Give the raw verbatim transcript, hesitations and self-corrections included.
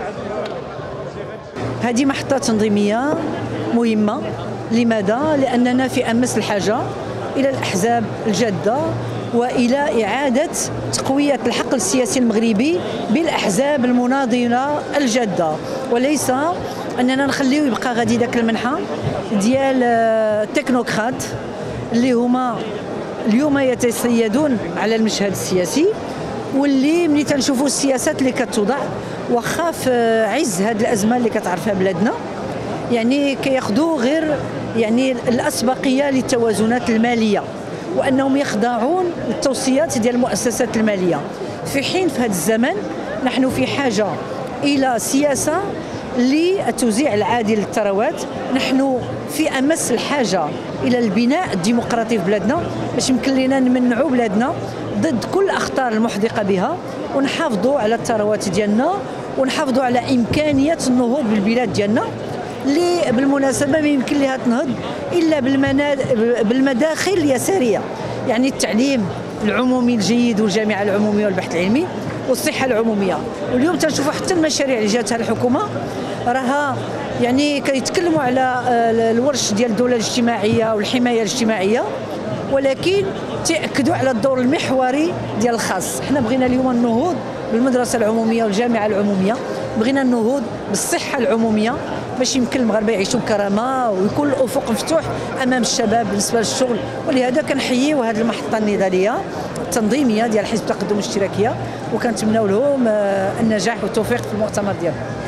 هذه محطة تنظيمية مهمة. لماذا؟ لأننا في أمس الحاجة إلى الأحزاب الجادة وإلى إعادة تقوية الحقل السياسي المغربي بالأحزاب المناضلة الجادة، وليس أننا نخليه يبقى غادي ذاك المنحى ديال التكنوقراط اللي هما اليوم يتسيدون على المشهد السياسي، واللي ملي تنشوفوا السياسات اللي كتوضع واخا في عز هذه الازمه اللي كتعرفها بلادنا، يعني كياخذوا غير يعني الاسبقيه للتوازنات الماليه، وانهم يخضعون للتوصيات ديال المؤسسات الماليه، في حين في هذا الزمن نحن في حاجه الى سياسه للتوزيع العادل للثروات. نحن في امس الحاجه الى البناء الديمقراطي في بلادنا باش يمكن لنا نمنعوا بلادنا ضد كل الاخطار المحدقه بها، ونحافظوا على الثروات ديالنا، ونحافظوا على امكانيه النهوض بالبلاد ديالنا، اللي بالمناسبه ما يمكن لها تنهض الا بالمداخل اليساريه، يعني التعليم العمومي الجيد والجامعه العموميه والبحث العلمي والصحه العموميه. واليوم تنشوفوا حتى المشاريع اللي جاتها الحكومه راها يعني كيتكلموا على الورش ديال الدوله الاجتماعيه والحمايه الاجتماعيه، ولكن تاكدوا على الدور المحوري ديال الخاص. حنا بغينا اليوم النهوض بالمدرسه العموميه والجامعه العموميه، بغينا النهوض بالصحه العموميه باش يمكن المغاربه يعيشوا بكرامه ويكون الافق مفتوح امام الشباب بالنسبه للشغل. ولهذا كنحييو هذه المحطه النضاليه التنظيميه ديال حزب التقدم الاشتراكيه، وكنتمناو لهم النجاح والتوفيق في المؤتمر ديالهم.